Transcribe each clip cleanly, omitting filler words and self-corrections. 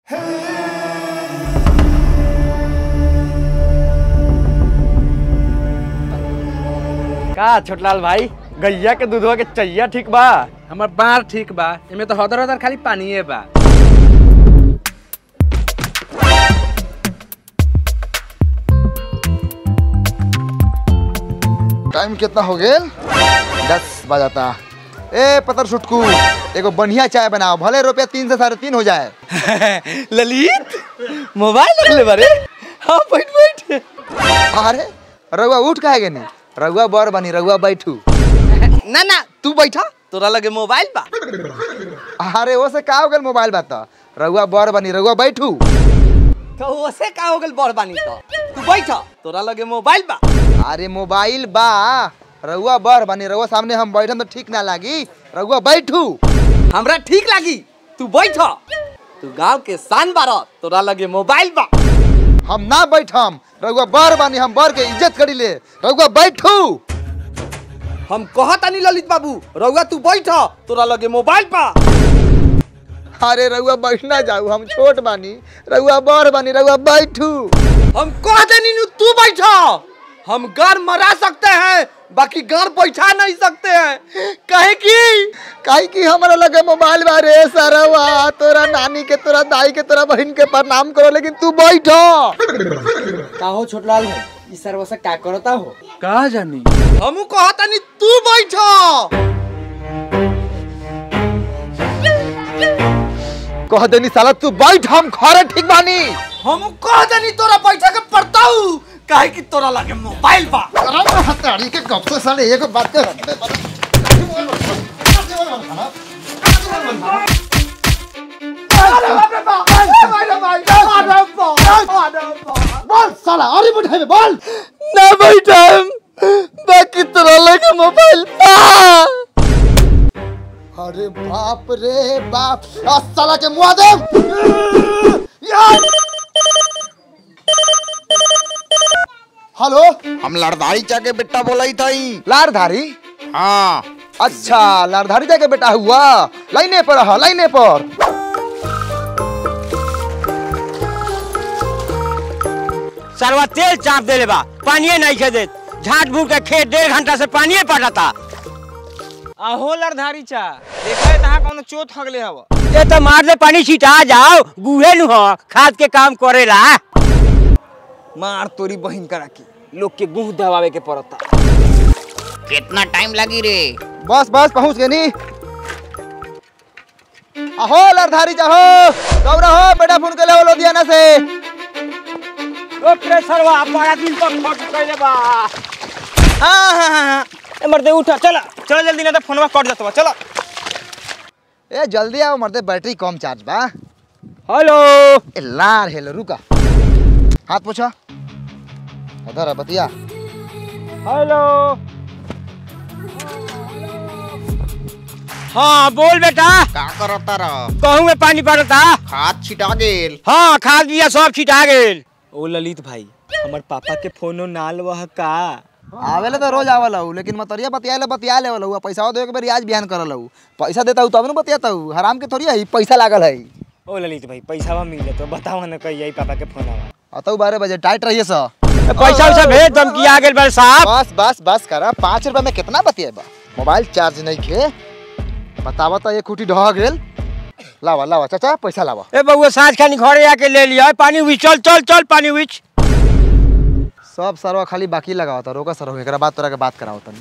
का छोटलाल भाई गैया के दूधवा के चैया ठीक बा? हमर बार ठीक बा, एमे तो हदर हदर खाली पानीये बा। टाइम कितना हो गया? 10 बजाता। ए पतर सुटकू, एगो बढ़िया चाय बनाओ, भले रुपया 3 से 3.5 हो जाए। ललित मोबाइल रख ले बारे। हाँ बैठ बैठ। अरे रउआ उठ काहे गनी? रउआ बर बनी, रउआ बैठू। ना ना तू बैठा, तोरा लगे मोबाइल बा। अरे वो से का हो गल मोबाइल बात? रउआ बर बनी, रउआ बैठू। तो ओसे का हो गल बड़ बानी तो? तू बैठा, तोरा लगे मोबाइल बा। अरे मोबाइल बा, रउआ बर बनी, रउआ सामने हम बैठम तो ठीक ना लागी, रउआ बैठू। हमरा ठीक लागी, तू बैठा। तू गांव के शान बारा, तोरा लगे मोबाइल बा। हम ना बैठम, रउआ बर बनी, हम बर के इज्जत करी ले, रउआ बैठू। हम कहता नहीं ललित बाबू, रउआ तू बैठा, तोरा लगे मोबाइल बा। अरे रउआ बैठना जाऊ, हम छोट बानी, रउआ बर बनी, रउआ बैठू। हम कहते नहीं तू बैठा। हम गार मरा सकते हैं, बाकी गार बैठा नहीं सकते हैं। काहे की हमारा लगे मोबाइल बारे सरवा, तोरा नानी के, तोरा दाई के, तोरा बहन के प्रणाम करो, लेकिन तू बैठो। का हो छोटलाल भाई, इस सर्व से क्या करता हो? का जानी? हमू कहता नहीं तू बैठो। कह देनी साला तू बैठ, हम खरे ठीक बानी। हमू कहता नहीं तोरा बैठा के पड़ता हूँ, काहे की तोरा लगे मोबाइल बा। हताड़ी के कब से साले एक बात कर। बोल साला, अरे बैठे में बोल ना बैठम, बाकी तोरा लगे मोबाइल बा। अरे बाप रे बाप, साला के मुआ दे। हेलो, हम लड़धारी चा के बेटा बोला थी। लारधारी? हाँ अच्छा, लारधारी जाके बेटा हुआ। लाइने पर रहा, लाइने पर। सरवा तेल चाप दे बा, पानी नहीं खे दे। झाट भूट के खेत 1.5 घंटा से पानी पटाता। आहो लड़धारी चा, देखा है तहां कौन चोट हगले हवा। ये तो मार दे पानी छिटा जाओ, गुहे नु हो, खाद के काम करेला। मार तोरी बहिन करा के, लोग के गुह दबावे के पड़ता। कितना टाइम लगी रे? बस बस पहुंच गए नी। अहो लारधारी जाहो, दौड़ा हो बेटा, फोन के ले लुधियाना से। ओ प्रेशरवा बड़ा दिन तक फट कइले बा। हाँ, ए मर्दे उठा, चला चल जल्दी, ना तो फोनवा कट जातवा। चला ए जल्दी आओ मर्दे, बैटरी कम चार्ज बा। हेलो ए लार हेलो, रुका, हाथ पोछा, उधर बतिया। हेलो। हाँ बोल बेटा। का करता रह? कहूँ में पानी पड़ता। खाद छिटा गेल। हाँ खाद बिया सब छिटा गेल। ओ ललित भाई, हमर पापा के फोनो नाल वह का? आवेले तो रोज आवल हूँ, लेकिन मतरिया बतिया ले हूँ, पैसा दे के बेर आज बिहान करल हूँ। पैसा देता हूँ तब न बतियाता हूँ, हराम के थोड़ी है, पैसा लागल है। ओ ललित भाई, पैसा मिले तो बताओ ना, कहिए पापा के फोन आवा। अतौ 12 बजे टाइट रहिए सा। पैसा वैसा भेज दम की आ गेल बल साहब। बस बस बस करा, 5 रुपया में कितना बतियाबा? मोबाइल चार्ज नहीं खे, बतावा तो ये खूटी ढह गेल। लावा लावा चाचा, पैसा लावा। ए बउआ साँझ खानी घरे आके ले लिया पानी हुई। चल चल चल पानी हुई। सब सरवा खाली बाकी लगाओ था, रोका सर, एकरा बाद तोरा के बात कराओ तनी।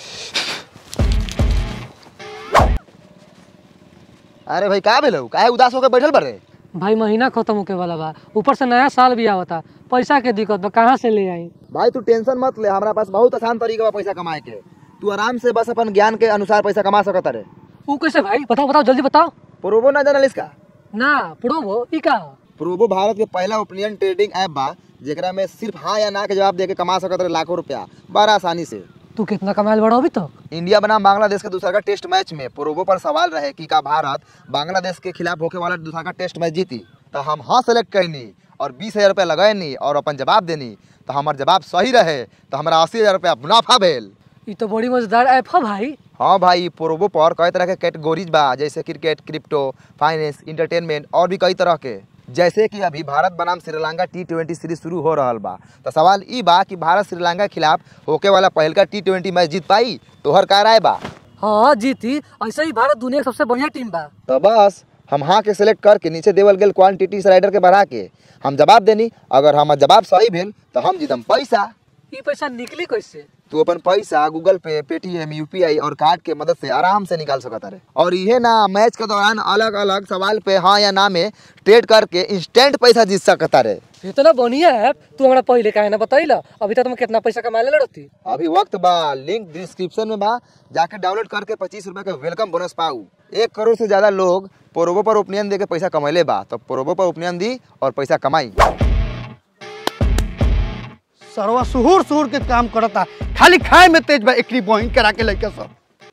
अरे भाई का भेलौ, काहे उदास होके बैठल बारे? भाई महीना खत्म होके वाला बा, ऊपर से नया साल भी आवता, पैसा के दिक्कत बा, कहाँ से ले आई? भाई तू टेंशन मत ले, हमारा पास बहुत आसान तरीका बा पैसा कमाए के। तू आराम से बस अपन ज्ञान के अनुसार पैसा कमा सकत रे। वो कैसे भाई? बताओ बताओ जल्दी बताओ। प्रोबो ना जानल इसका? ना प्रोबो ई का? प्रोबो भारत के पहला ओपिनियन ट्रेडिंग ऐप बा, जेकरा में सिर्फ हाँ या ना के जवाब देके कमा सकत रहे लाखों रुपया बड़ा आसानी से। तू कितना कमाल बड़ा अभी तक? इंडिया बनाम बांग्लादेश के दूसरा का टेस्ट मैच में प्रोबो पर सवाल रहे कि का भारत बांग्लादेश के खिलाफ होके वाला दूसरा का टेस्ट मैच जीती, तो हम हाँ सेलेक्ट करनी और 20,000 रुपया लगैनी और अपन जवाब देनी, तो हमार जवाब सही रहे तो हमारा 80,000 रुपया मुनाफा भेल। ये तो बड़ी मजेदार ऐप है भाई। हाँ भाई, प्रोबो पर कई तरह के कैटेगोरीज बा, जैसे क्रिकेट, क्रिप्टो, फाइनेंस, इंटरटेनमेंट और भी कई तरह के। जैसे कि अभी भारत बनाम श्रीलंका T20 सीरीज शुरू हो रहा बा, तो सवाल ई बा कि भारत श्रीलंका के खिलाफ होके वाला पहलका T20 मैच जीत पाई? तोहर का राय बा? हाँ जीती, ऐसे ही भारत दुनिया की सबसे बढ़िया टीम बा। तो बस हम हाँ के सिलेक्ट करके नीचे देवल गेल क्वांटिटी स्लाइडर के बढ़ा के हम जवाब देनी। अगर हमार जवाब सही भेल तो हम जीतम पैसा। ये पैसा निकली कैसे? तू अपन पैसा गूगल पे, पेटीएम, UPI और कार्ड के मदद से आराम से निकाल सकता है। और ये ना मैच के दौरान अलग अलग सवाल पे हाँ या ना में ट्रेड करके इंस्टेंट पैसा जीत सकता है। इतना बढ़िया है, तू हमारा पहले काहे ना बताइला? अभी तक तुम कितना पैसा कमा ले रहती? अभी वक्त बा, लिंक डिस्क्रिप्शन में बा, जाके डाउनलोड करके 25 रुपए का वेलकम बोनस पाऊ। 1 करोड़ से ज्यादा लोग प्रोबो पर ओपिनियन दे के पैसा कमैले बा, तो प्रोबो पर ओपिनियन दी और पैसा कमाई। सरवा सुहुर के काम करता, खाली खाए में तेज बा। एकरी बहिन करा के लइका सब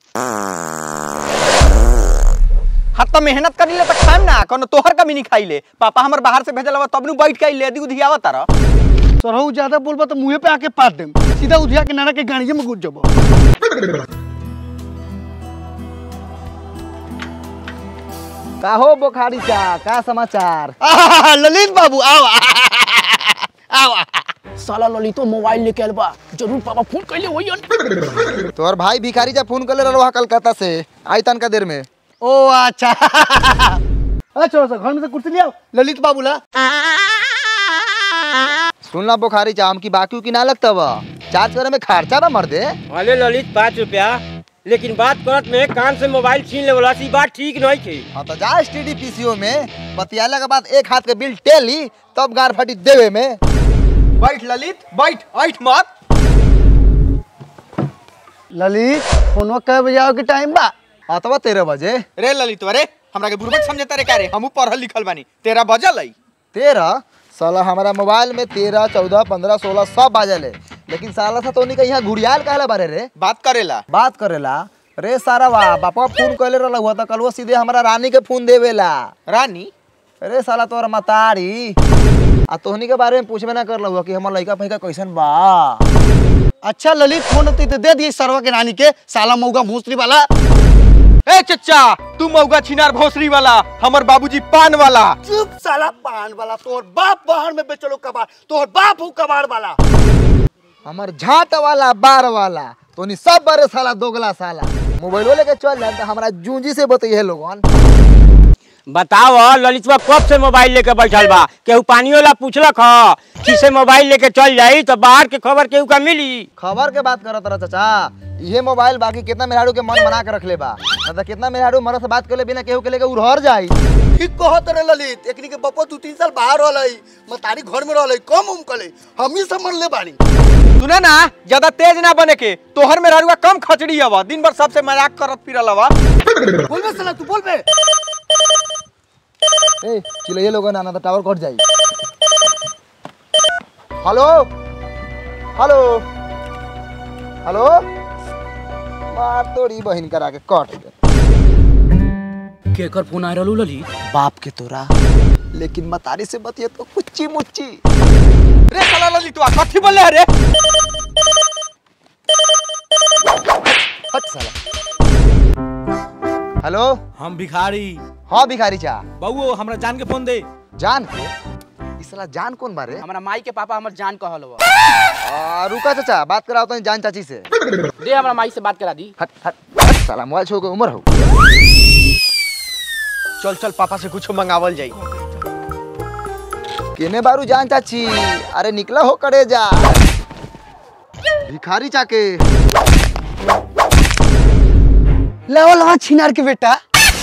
हाँ तो मेहनत करी ले तो खाएम ना, कोनो तोहर कमी नहीं खाई ले। पापा हमर बाहर से भेजल तब नु बैठ के ले दी उधिया तारा। सरहु ज्यादा बोलबा तो मुंहे पे आके पाट देम, सीधा उधिया के नाना के गाड़िए में घुस जबो। का हो बुखारी चा, का समाचार? ललित बाबू आओ आओ। साला ललितो मोबाइल लेके आइल बा, जरूर पापा फोन कइले होइयन। तोहर भाई भिखारी जा फोन कर ले रहा कलकत्ता से, आई तनका देर में। ओ अच्छा अच्छा घर में से कुर्सी ले आओ ललित बाबू ला। सुनला बुखारी चा, हम की बाकी की ना लगता बा, चार्ज करे में खर्चा बा मर दे। अरे ललित 5 रुपया, लेकिन बात करत में कान से मोबाइल छीन ले वाला सी बात ठीक नहीं थी। हाँ तो जा STD PCO में बतियाला के बाद एक हाथ के बिल टेली तब गार फटी देवे में। बैठ ललित बैठ, ऐठ मत। ललित फोनवा कब बजे आओ के टाइम बा? अतवा 13 बजे। रे ललित रे, हमरा के बुर्बक समझता रे का रे? हमहू पढ़ल लिखल बानी। 13 बजल है। 13? साला हमारा मोबाइल में 13, 14, 15, 16 सब बाजल है, लेकिन साला सा तो नहीं यहाँ घुड़ियाल कहला बारे रे। बात करेला रे सारा वाह बापा फोन कहले रहा हुआ था कल, वो सीधे हमारा रानी के फोन देवेला। रानी? अरे साला तोर मतारी आ तोहनी के बारे में पूछबे ना कर हुआ कि हमार लड़का फैका कैसन बा। अच्छा ललित फोन होती तो दे दिए सरवा के रानी के, साला मौगा भूसरी वाला। ए चचा, तू मौगा छिनार भोसरी वाला, हमर बाबूजी पान वाला। चुप साला पान वाला, तोर बाप बाहर में बेचलो कबाड़, तोर बाप हूँ कबाड़ वाला। हमार झाट वाला बार वाला तोनी सब बारे साला दोगला साला। मोबाइल लेके चल जाए तो हमारा जूंजी से बताइए लोगन। बताओ ललितवा कब से मोबाइल लेके बैठल बा? केहू पानी वाला पूछलक ह कि से मोबाइल लेके चल जाई तो बाहर के खबर केहू का मिली? खबर के बात करत रहा चाचा, ये मोबाइल बाकी कितना मेहरारू के मन बना के रख ले बा, मतलब कितना मेहरारू मरद से बात कर ले बिना केहू के लेके उड़हर जाई। ठीक कहत रे ललित, एकनी के बपो 2-3 साल बाहर रहलै, मतारी घर में रहलै, कम उम कले, हम ही समझ ले बानी। सुना ना, ज्यादा तेज ना बने के, तोहर में रारुआ कम खचड़ी हवा, दिन भर सबसे मजाक करत फिरल हवा। बोल बे साला, तू बोल बे। ए चिल्लाइए लोगन, आना तो टावर कट जाई। हेलो हेलो हेलो, मार तोड़ी बहिन करा के कट गए। केकर फोन आ रहलू ललित? बाप के तोरा, लेकिन मतारी से बतिए तो कुच्ची मुच्ची। रे साला ललितवा कथी बोले रे? हट साला। हेलो, हम भिखारी। हाँ भिखारी चा। बउओ हमरा जान के फोन दे। जान के? इस साला जान कौन बारे? हमरा माई के पापा हमर जान कहल बा। रुका चाचा, बात कराओ तो जान चाची से। दे हमरा माई से बात करा दी। हट हट हट साला, मोबाइल छोड़ के उम्र हो। चल चल पापा से कुछ मंगावल जाई। केने बारू जान चाची? अरे निकला हो करे जा भिखारी चाके। लेवल हाँ छिनार के बेटा।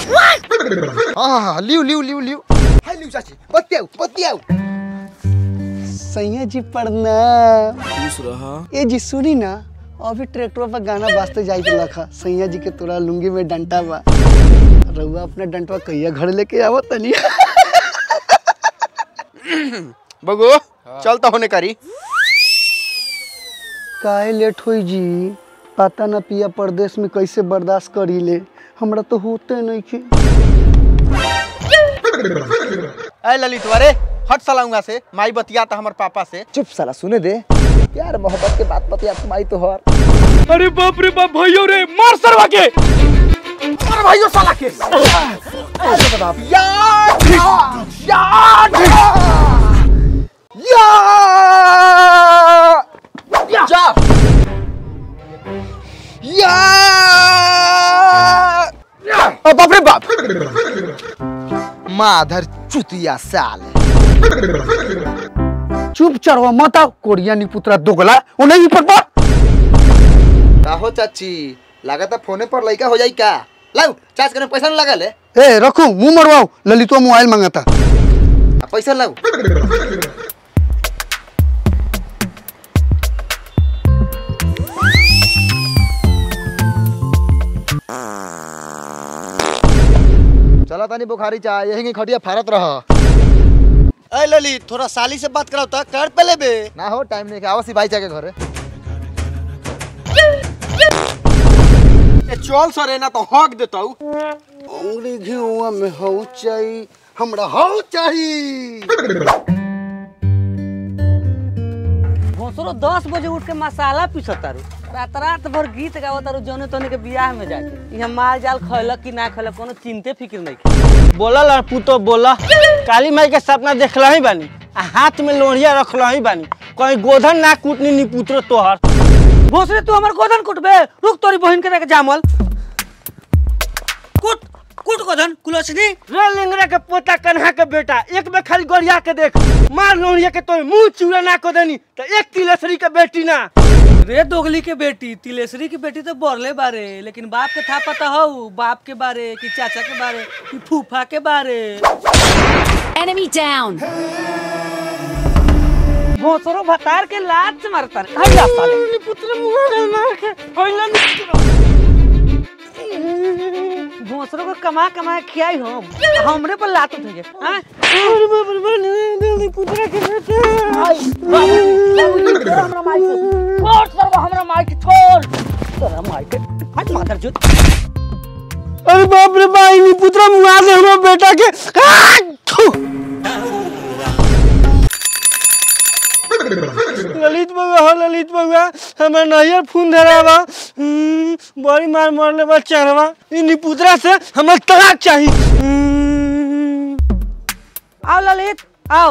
हाँ लियो लियो लियो लियो। हाय लियो चाची, बतियाओ। सैया जी प्रणाम। खुश रहा। ए जी सुनी ना, अभी ट्रैक्टर पर गाना बाजते जाई के लखा, सैया जी के तोरा लुंगी में डंटा बा, रउआ अपना डंटवा कहिया घर लेके आवो तनी। बगो चल तो होने करी। काहे लेट होई जी? पता ना पिया परदेश में कैसे बर्दाश्त करी ले, हमरा तो होते नहीं के। ए ललितवा रे, हट साला उंगा से, माई बतिया था हमर पापा से। चुप साला, सुने दे प्यार मोहब्बत के बात बतिया तुम्हारी तो हर। अरे बाप रे बाप, भाइयों रे मार सरवा के, मार भाइयों साला के। यार जा बाप रे बाप माधर चुतिया साले। चुप चढ़वा मत आओ कोरिया निपुत्रा दोगला वो नहीं पर काहो चाची लागत फोने पर लइका हो जाई का लाओ चार्ज करने पैसा न लगा ले ए रखो मुंह मरवाओ ललितवा मोबाइल मांगता पैसा लाओ चला तानी बुखारी चाह यही खटिया फारत रह। ए ललित थोड़ा साली से बात कराओ ता कर पहले बे ना हो टाइम नहीं आवा सिपाही चा के घरे। चल सरे ना तो हक देता अंगड़ी घिउआ में हौ चाही हमरा हौ चाही। भोसरो 10 बजे उठ के मसाला पीसतारू रात भर गीत गावतारू जौने तोने के बियाह में जाके यहाँ माल जाल खैलक कि ना खैलक कोनो चिंते फिक्र नहीं। बोला लड़पू तो बोला काली माई के सपना देखला ही बानी आ हाथ में लोहिया रखला ही बानी कहीं गोधन ना कूटनी निपुत्र तोहर। भोसरे तू हमर गोधन कुटबे रुक तोरी बहन के जामल कुट कुट गोधन कुलसनी रे लिंगरा के पोता कन्हा के बेटा एक में खाली गोरिया के देख मार लोहिया के तो मुंह चूड़ा ना को देनी तो एक तिलेसरी के बेटी ना रे दोगली के बेटी तिलेसरी की बेटी तो बोरले बारे लेकिन बाप के था पता हो बाप के बारे कि चाचा के बारे कि फूफा के बारे। Enemy down. भोसरो भतार के लात से मारता रे हल्ला साले पुत्र मुंह मार के होइला भोसरो को कमा कमा खियाई हम हमरे पर लात उठेंगे हां अरे बाप रे पुत्र के बेटा बाबू हमरा माई छोड़ सरवा हमरा माई के छोड़ तोरा माई के हट मादर जो। अरे बाप रे भाई नी पुत्र मुआ दे हमरा बेटा के ललित बउआ हमर नैयर फोन धरावा बड़ी मार मरले बा चरवा इ निपुत्रा से हमर तलाक चाहिए। आओ ललित आओ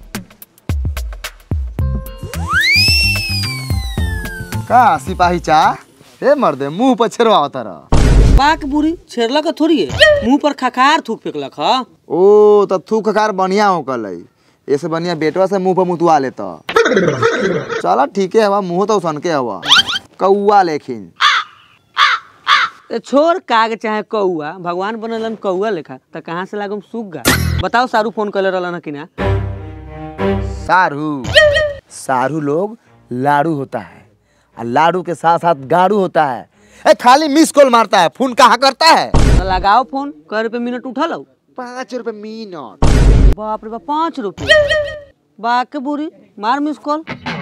का सिपाही चा हे मर्दे मुंह पर छेड़वा तारा बाक बुरी छेड़ला का थोड़ी है मुंह पर खखार थूक फेंकलक ह ओ त थूक खकार बढ़िया हो कलई ऐसे बढ़िया बेटवा से मुंह पर मुतवा लेता चला ठीक है हवा मुंह तो सन के हवा कौआ लेकिन छोड़ काग चाहे कौआ भगवान बनलन कौआ लेखा त कहां से लागम सुग्गा। बताओ सारू फोन कले रहलन कि ना। सारू लोग लाड़ू होता है और लाड़ू के साथ साथ गाड़ू होता है। ए खाली मिस कॉल मारता है फोन कहाँ करता है। तो लगाओ फोन कै रुपए मिनट उठा लो 5 रुपए मिनट। बाप रे बाप 5 रुपए बाक बुरी मार मिस कॉल।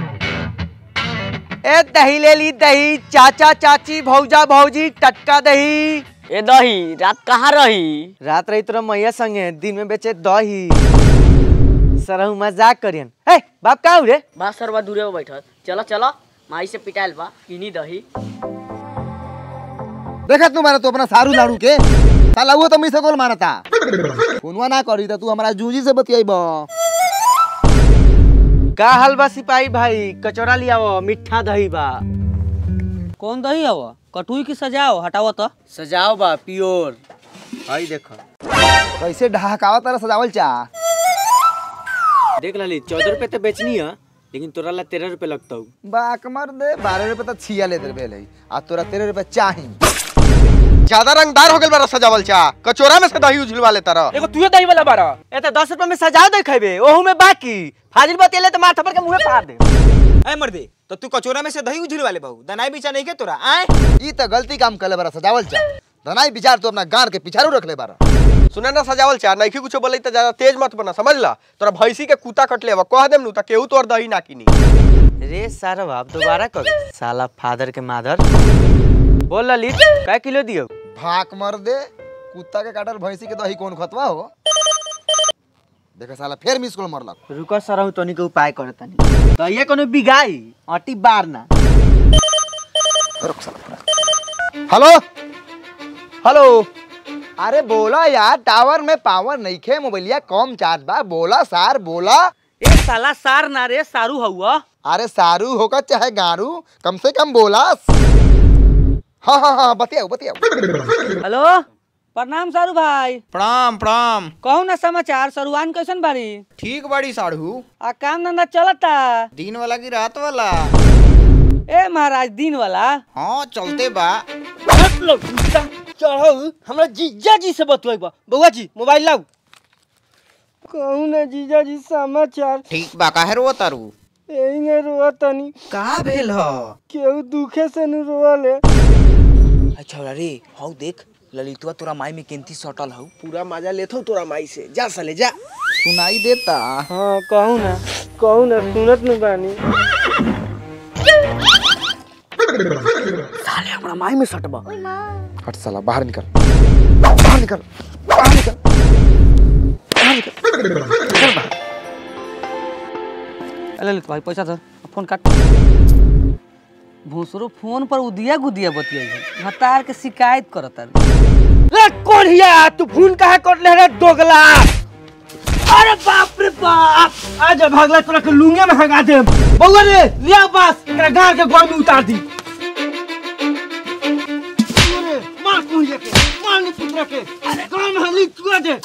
ए दही ले ली दही चाचा चाची भौजा भौजी टटका दही। ए दही रात कहाँ रही रात रही तोरा मैया संगे दिन में बेचे दही सरहु मजाक करियन। हे बाप का रे बा सरवा दूरे बैठल चलो चलो माई से पिटाइल बा किनी दही। देखा तू मारा तो अपना सारू लाड़ू के साला वो तो मिस कॉल मारता फोनवा ना करी तो तू हमारा जूजी से बतियाइबा। का हाल बा सिपाही भाई कचौड़ा लियाओ मिठा दही बा। कौन दही हवा कटुई की सजाओ हटाओ तो सजाओ बा प्योर। आई देखो कैसे ढहकावा तारा सजावल चा। देख लली 14 रुपए तो बेचनी है लेकिन तोरा ला 13 रुपए लगता हूँ। बाक मर दे 12 रुपए तो छिया लेते रहे आ तोरा 13 रुपए चाही। ज्यादा रंगदार हो गेल बा सजावल चा कचौड़ा में से दही उझलवा लेता रह। एगो तू दही वाला बारा ए त 10 रुपए में सजा दे खइबे ओहू में बाकी फाजिल बतेले त माथा पर के मुंह फाड़ दे। ए मर्दे तो तू कचौरा में से दही उझलवा ले बहू दनाई बिचा नहीं के तोरा आए ई त गलती काम करले बारा सजावल चा धनाई विचार तो अपना गार के पिछारू रख ले बारा। सुना ना सजावल चा नहीं कुछ बोले त ज्यादा तेज मत बना समझ ला तोरा भैंसी के कुत्ता कट लेवा कह देम नु त केहू तोर दही ना किनी। रे सारा बाप दोबारा कर साला फादर के मादर। बोल ललित कै किलो दियो। भाक मर दे कुत्ता के काटल भैंसी के दही कौन खतवा हो। देखा साला फिर मिस कॉल मरलक। रुको सरहु तनी के उपाय करे तनी दहिए कोनो बिगाई अटी बार ना। हेलो हेलो अरे बोला यार, टावर में पावर नहीं खे, मोबाइलिया कम चार्ज बा। बोला सार बोला। ए साला सार ना रे सारू हुआ। अरे सारू होगा चाहे गारू, कम से कम बोला। हाँ हाँ हाँ बतियाओ बतियाओ। हेलो प्रणाम सारू भाई। प्रणाम प्रणाम। कहू ना समाचार, सरुआन कैसन बारी? ठीक बाड़ी साढ़ू। आ काम धंधा चलता? दिन वाला की रात वाला? ए महाराज दिन वाला। हाँ चलते बा। चढ़ो हमरा जीजा जी से बतुआई बा। बउआ जी मोबाइल लाओ। कहू ना जीजा जी समाचार। ठीक बा, काहे रोवा तारू? यही ने रोआ तनी। का भेल ह? केहू दुखे से न रोले। अच्छा रे हौ देख ललितवा तोरा माई में केंती सटल हौ। पूरा मजा लेथो तोरा माई से। जा साले जा। सुनाई देता। हाँ कहू ना सुनत न बानी। साले हमरा माई में सटबा। हट साला, बाहर निकल बाहर निकल बाहर निकल बाहर निकल। ललित भाई पैसा दे, फोन काट। भूसरो फोन पर उदिया गुदिया बतियाई हतार के शिकायत करता। रे कोढ़िया तू फोन काहे करले रे दोगला? अरे बाप रे बाप, आज भागला तोरा के लुंगे में हगा दे। बउआ रे लिया बस, एकरा गांव के गोड़ में उतार दी। अरे मार कोढ़िया के, मार नी पुत्रा के। अरे गांव में हली चुआ दे।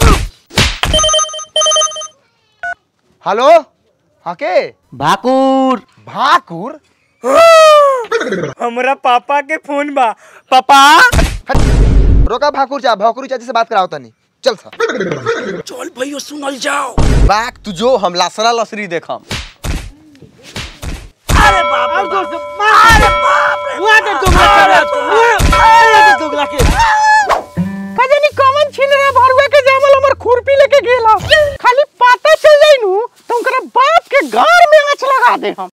हेलो हाँ के? भाकुर। भाकुर? हमरा पापा के फोन बा। पापा रोका भाकुर चा, भाकुरी चाची से बात कराओ तनी। चल सा चल भैया सुनल जाओ। बाक तू जो हम लसरा लसरी देखम। अरे बाप रे जोर से मार। अरे बाप रे वहां दे दोगला के। कजनी कमन छीन रे भरुआ के जामल हमर खुरपी लेके गेला। खाली पता चल जाई नु तो उनकर बाप के घर में आंच लगा दे हम।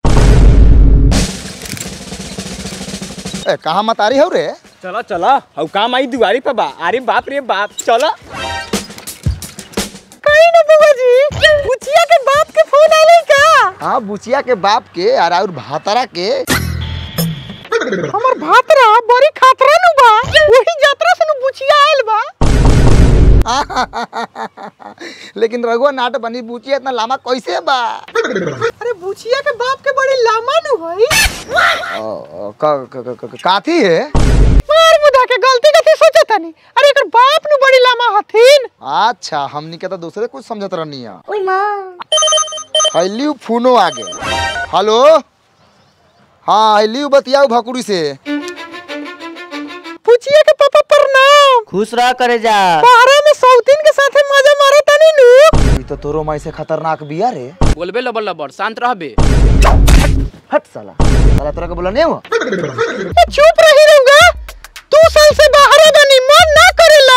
ए कहां मत आ रही हो रे? चला चला हौ काम आई दुआरी पे बा। अरे बाप रे बाप चला। कहीं ना बुआ जी, बुचिया के बाप के फोन आले का? हाँ बुचिया के बाप के और भातारा के। हमर भातरा बड़ी खातरा नु बा। वही यात्रा से नु बुचिया आइल बा। लेकिन रघुआ नाट बनी, बुचिया इतना लामा कैसे बा? अरे बुचिया के बाप के बड़ी लामा नु होई। काथी है? मार मुदा के गलती कथी सोचता नहीं। अरे एकर बाप नु बड़ी लामा हथिन। अच्छा हमनी के तो दूसरे कुछ समझत रहनी है। ओए मां हलियो फोनो आ गेल। हेलो हाँ हलियो बतियाओ भाकुरी से। बुचिया के पापा प्रणाम। खुश रह करे जा। बाहर में सौतीन के साथे मजा मारो तनी नु। ई तो तोरो माई से खतरनाक बिया रे। बोलबे लबर लबर शांत रहबे। हट साला, साला तोरा के बोला नहीं हुआ? चुप रही रहूंगा। 2 साल से बाहर बनी मन ना करेला।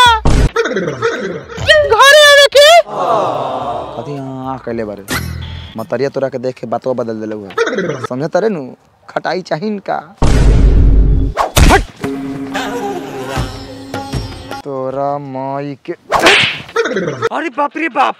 घरे आवे के कथी हां कहले बारे मतरिया तोरा के देख के बातवा बदल देले हुआ। समझत रे नु खटाई चाहिन का। तोरा माई के। अरे बाप रे बाप,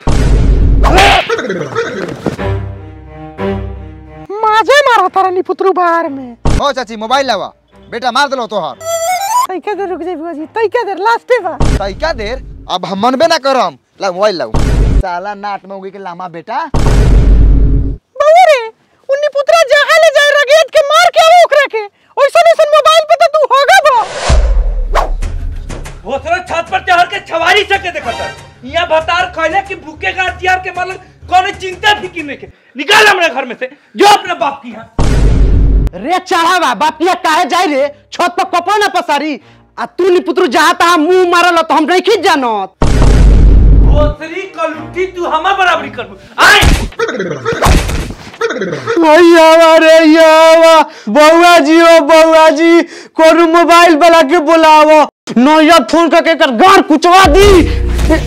माजे मारा तारा नी पुत्रु बाहर में। ओ चाची मोबाइल लावा, बेटा मार देलो तोहर। तैका देर रुक जाई बुआ जी, तैका देर लास्ट पे बा। तैका देर अब हम मनबे ना करम। ला मोबाइल लाओ। साला नाट में होगी के लामा बेटा। बउआ रे उन्नी पुत्रा जहां ले जाए रगेत के मार के आवो ओकरा के। ओइसन ओइसन मोबाइल पे तो तू होगा बा। भोसरा छत पर चढ़ के छवारी सके देखता। यहाँ भतार खैले कि भूखे का हथियार के मतलब कौन चिंता फिकिर नहीं के। निकाल हमरे घर में से, जो अपने बाप की यहाँ। रे चढ़ावा बापिया काहे जाई रे? छत पर कपड़ा ना पसारी। आ तू नी पुत्र जहां तहां मुंह मारल तो हम नहीं खींच जानत। भोसरी कलुटी तू हमार बराबरी करबू। आए यावा बउआ जी, ओ बउआ जी कोनो मोबाइल वाला के बुलावो। नया फोन करके कर गार कुचवा दी।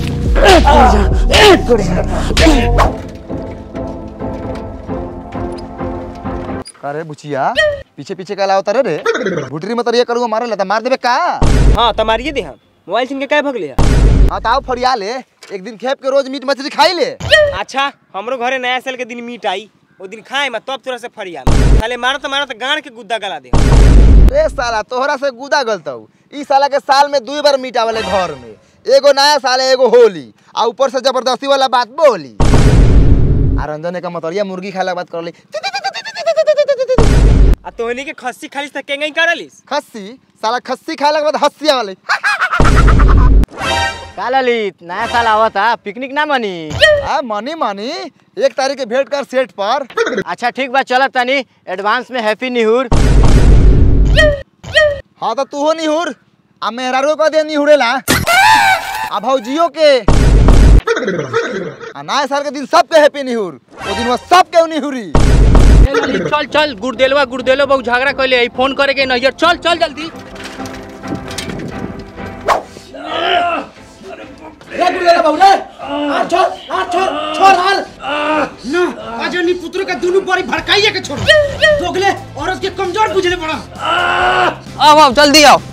अरे बुचिया पीछे पीछे का लाओ तारे रे। भुटरी में तरिया करूंगा मारे लता मार देबे का। हां त मारिए दे हम। मोबाइल सिंह के काय भगले। हां त आओ फरिया ले, एक दिन खेप के रोज मीट मछली खाई ले। अच्छा हमरो घरे नया साल के दिन मीट आई, ओ दिन खाए मैं तब तोरा से फरिया। खाले मारत मारत गाड़ के गुद्दा गला दे। ए साला तोहरा से गुदा गलतौ। इस साल के साल में 2 बार मीट आवेले घर में, एगो नया साल एगो होली, आ ऊपर से जबरदस्ती वाला बात बोली। आ रंजन का मतरिया मुर्गी खाए बात कर ली। आ तोहनी के खस्सी खालिस त केंगई करलिस? खस्सी साला खस्सी खाए के बाद हंसिया वाले। का ललित नया साल आवता पिकनिक ना मनी? मनी 1 तारीख के भेंट कर सेट पर। अच्छा ठीक बा चल तनी एडवांस में हैप्पी न्यू ईयर। हाँ तो तू हो निहुर, आ मेहरारू को दे निहुरेला, आ भौजियो के, आ नया साल के दिन सबके हैप्पी निहुर, वो दिन वो सबके निहुरी। चल चल गुड़देलो बहु झगड़ा कैले आई फोन करे के नैयर चल चल जल्दी। रे गुड़ेला बाबू रे आ छोड़ हाल ना अजनी पुत्र का दोनों बड़ी भड़काइए के छोड़ दोगले औरत के कमजोर बुझले पड़ा। आओ जल्दी आओ।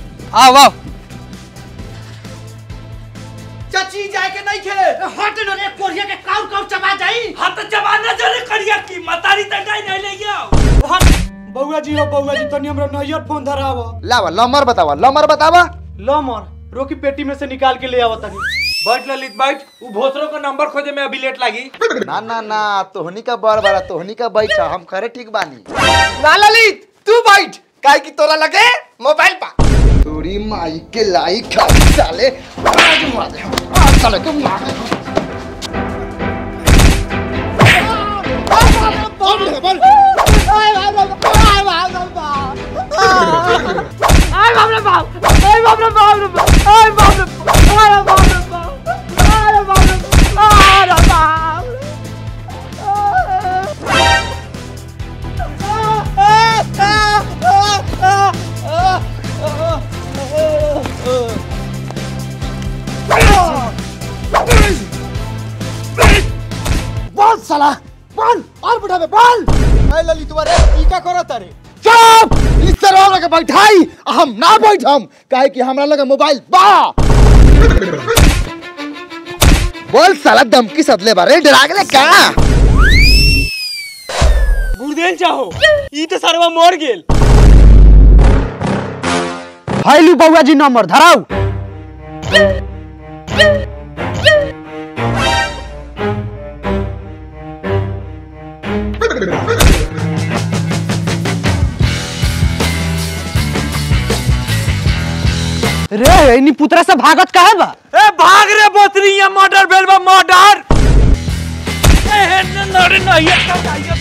चाची जाए के नहीं खे हट न रे कोरिया के काउ चबा जाई। हां त जमाना जरे करिया की मतारी त नहीं ले गया। बउआ जी तनी हमरा नैयर फोन धरावा। लावा लमर बतावा। लमर रोकी पेटी में से निकाल के ले आवा तनी। बैठ ललित बैठ, उ भोसरो का नंबर खोजे में अभी लेट लागी। ना तोहनी का बड़ा तोहनी का बैठा, हम खरे ठीक बानी। ना ललित तू बैठ, काहे की तोरा लगे मोबाइल पा। तोरी माई के लाई खा साले, आज मार दे, आज साले के मार दे। बोल साला बोल और बुढ़ा में बोल। ललित तुम्हारे ई का करत रे? चुप इस तरह लगे बैठाई हम ना बैठम काहे कि हमरा लगे मोबाइल बा। बोल साला धमकी सदले बारे डरा गेले का? गुड़देल चाहो ई तो सरवा मर गेल। हाइलू बउआ जी नंबर धराऊ। रे इनी पुत्रा से भागत काहे बा? ए भाग रे बोतरी, ये मर्डर भेल बा मर्डर। ए नरे नहीं है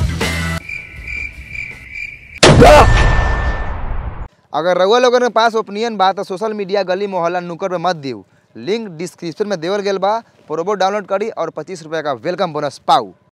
अगर रउआ लोगन के पास ओपिनियन बा तो सोशल मीडिया गली मोहल्ला नुक्कड़ पे मत दियो, लिंक डिस्क्रिप्शन में देवल गेल बा, प्रोमो डाउनलोड करी और 25 रुपया का वेलकम बोनस पाऊ।